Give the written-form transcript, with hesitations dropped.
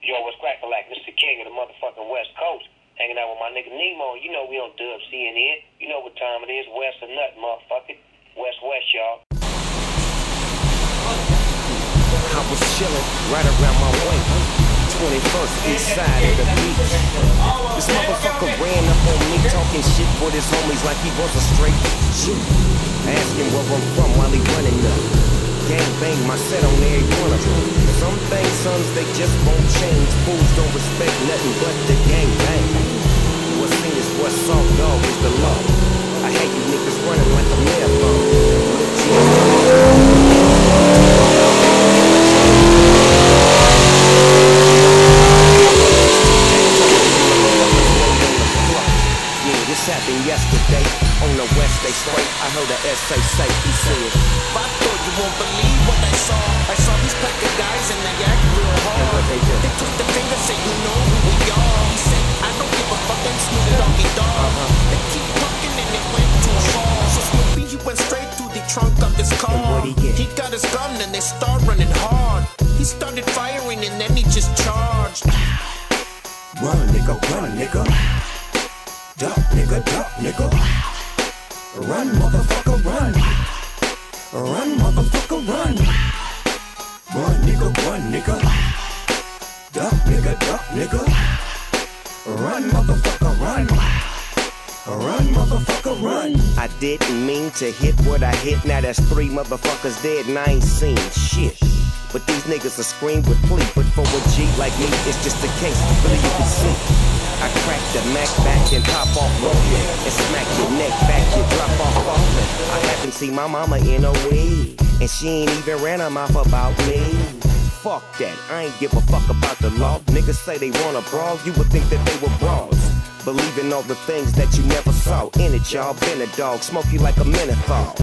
Yo, what's crackin' like? This is the king of the motherfucking West Coast. Hanging out with my nigga Nemo. You know we on Dub CNN. You know what time it is. West or nothing, motherfucker. West, y'all. I was chillin' right around my way. 21st east side of the beach. This motherfucker ran up on me talking shit with his homies like he was a straight Jew. Asking where I'm from while he running up. Gang bang my set on every one of them. Some things, sons, they just won't change. Fools don't respect nothing but the gang bang. What's seen is what's soft, dog is the law. I hate you niggas running like a marathon. This happened yesterday. On the west they straight. I heard a essay say, he said, I thought you won't believe what I saw. I saw these pack of guys and they act real hard. They took the finger, say you know who we are. He said, I don't give a fuck, and Snoop Doggy Dogg. They keep talking and it went too far. So Snoopy, he went straight to the trunk of his car. He got his gun and they start running hard. He started firing and then he just charged. Run nigga, run nigga. Duck nigga, duck nigga. Run motherfucker, run. Run motherfucker, run. Run nigga, run nigga. Duck nigga, duck nigga. Run motherfucker, run. Run motherfucker, run. I didn't mean to hit what I hit. Now that's 3 motherfuckers dead and I ain't seen shit. But these niggas will scream with plea. But for a G like me, it's just a case. Really you can see. I crack the Mac back and pop off rolling and smack your neck back, you drop off falling. I haven't seen my mama in a way, and she ain't even ran her mouth about me. Fuck that, I ain't give a fuck about the law. Niggas say they wanna brawl, you would think that they were brawls. Believe in all the things that you never saw. In it, y'all, been a dog, smoke you like a menthol.